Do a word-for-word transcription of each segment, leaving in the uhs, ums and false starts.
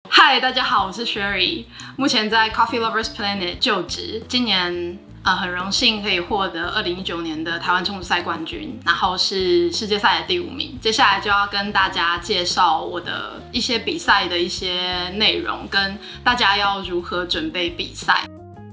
嗨，大家好，我是 Sherry， 目前在 Coffee Lovers Planet 就职，今年呃很荣幸可以获得二零一九年的台湾冲煮赛冠军，然后是世界赛的第五名。接下来就要跟大家介绍我的一些比赛的一些内容，跟大家要如何准备比赛。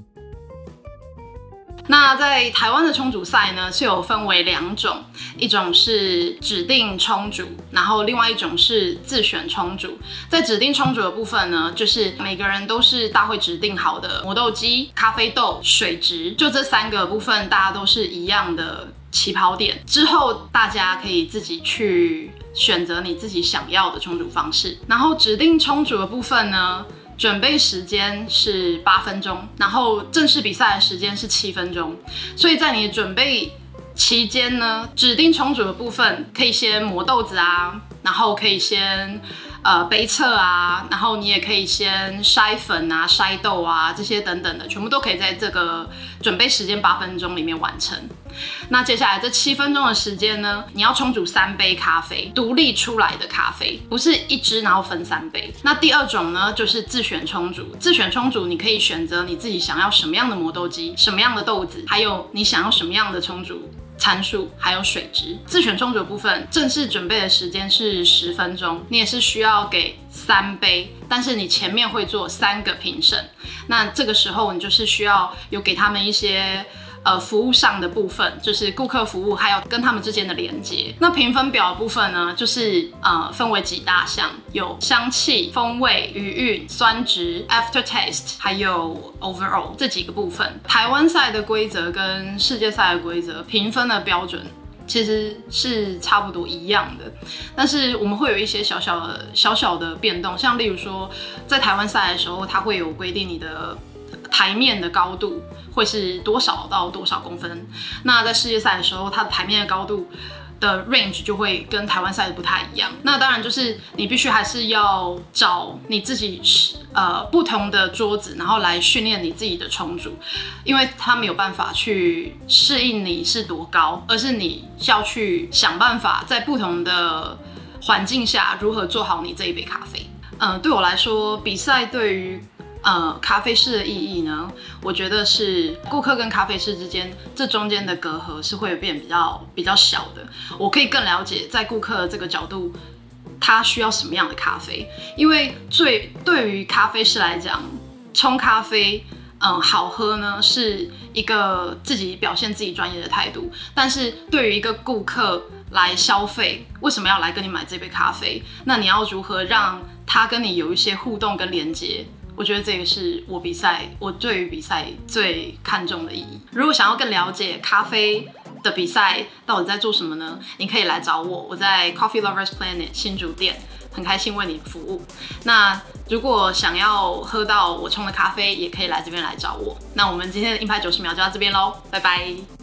那在台湾的冲煮赛呢，是有分为两种，一种是指定冲煮，然后另外一种是自选冲煮。在指定冲煮的部分呢，就是每个人都是大会指定好的磨豆机、咖啡豆、水质，就这三个部分，大家都是一样的起跑点。之后大家可以自己去选择你自己想要的冲煮方式。然后指定冲煮的部分呢，准备时间是八分钟，然后正式比赛的时间是七分钟，所以在你准备期间呢，指定冲煮的部分可以先磨豆子啊，然后可以先呃杯测啊，然后你也可以先筛粉啊、筛豆啊这些等等的，全部都可以在这个准备时间八分钟里面完成。那接下来这七分钟的时间呢，你要冲煮三杯咖啡，独立出来的咖啡，不是一支然后分三杯。那第二种呢，就是自选冲煮。自选冲煮，你可以选择你自己想要什么样的磨豆机、什么样的豆子，还有你想要什么样的冲煮参数，还有水质。自选冲煮的部分，正式准备的时间是十分钟，你也是需要给三杯，但是你前面会做三个评审。那这个时候你就是需要有给他们一些呃，服务上的部分，就是顾客服务，还有跟他们之间的连接。那评分表的部分呢，就是呃分为几大项，有香气、风味、余韵、酸值、aftertaste， 还有 overall 这几个部分。台湾赛的规则跟世界赛的规则评分的标准其实是差不多一样的，但是我们会有一些小小的小小的变动，像例如说，在台湾赛的时候，它会有规定你的台面的高度会是多少到多少公分。那在世界赛的时候，它的台面的高度的 range 就会跟台湾赛的不太一样。那当然就是你必须还是要找你自己呃不同的桌子，然后来训练你自己的冲煮，因为它没有办法去适应你是多高，而是你要去想办法在不同的环境下如何做好你这一杯咖啡。嗯、呃，对我来说，比赛对于呃，咖啡师的意义呢，我觉得是顾客跟咖啡师之间这中间的隔阂是会变比较比较小的。我可以更了解在顾客的这个角度，他需要什么样的咖啡。因为最对于咖啡师来讲，冲咖啡嗯好喝呢是一个自己表现自己专业的态度，但是对于一个顾客来消费，为什么要来跟你买这杯咖啡？那你要如何让他跟你有一些互动跟连接？我觉得这个是我比赛，我对于比赛最看重的意义。如果想要更了解咖啡的比赛到底在做什么呢？你可以来找我，我在 Coffee Lovers Planet 新竹店，很开心为你服务。那如果想要喝到我冲的咖啡，也可以来这边来找我。那我们今天的硬派九十秒就到这边喽，拜拜。